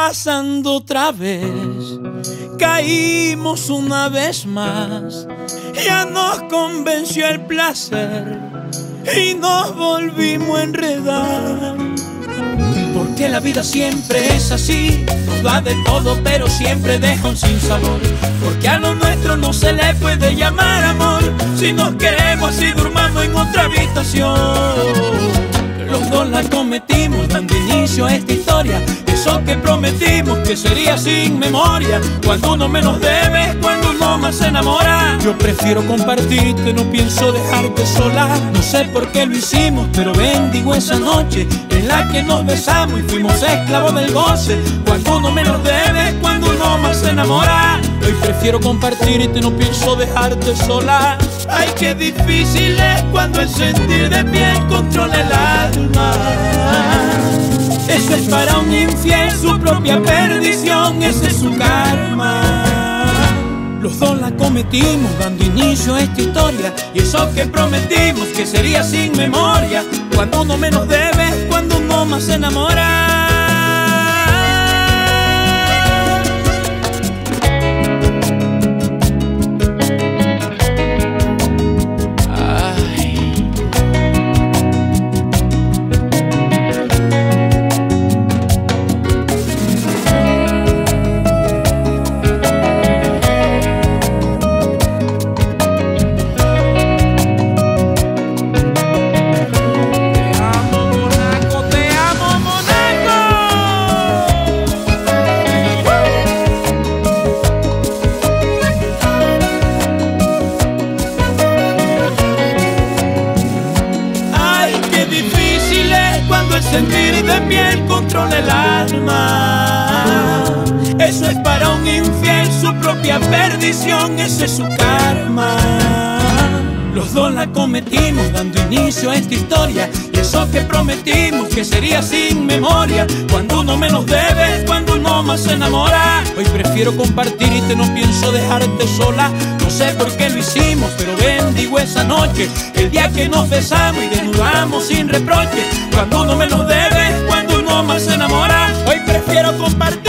pasando otra vez. Caímos una vez más, ya nos convenció el placer y nos volvimos a enredar. Porque la vida siempre es así, nos da de todo pero siempre deja un sinsabor. Porque a lo nuestro no se le puede llamar amor, si nos queremos así durmamos en otra habitación. Los dos la cometimos dando inicio a esta historia, eso que prometimos que sería sin memoria. Cuando uno menos debe es cuando uno más se enamora. Yo prefiero compartirte, no pienso dejarte sola. No sé por qué lo hicimos, pero bendigo esa noche en la que nos besamos y fuimos esclavos del goce. Cuando uno menos debe es cuando uno más se enamora. Hoy prefiero compartirte, no pienso dejarte sola. Ay, qué difícil es cuando el sentir de piel controla el alma. Eso es para un infiel su propia perdición, ese es su karma. Los dos la cometimos dando inicio a esta historia, y eso que prometimos que sería sin memoria. Cuando uno menos debe es cuando uno más se enamora. El sentir de piel controla el alma. Eso es para un infiel su propia perdición, ese es su karma. Los dos la cometimos dando inicio a esta historia, y eso que prometimos que sería sin memoria. Cuando uno menos debe es cuando uno más se enamora. Hoy prefiero compartirte, no pienso dejarte sola. No sé por qué lo hicimos, pero bendigo esa noche, el día que nos besamos y desnudamos sin reproche. Cuando uno menos debe es cuando uno más se enamora. Hoy prefiero compartir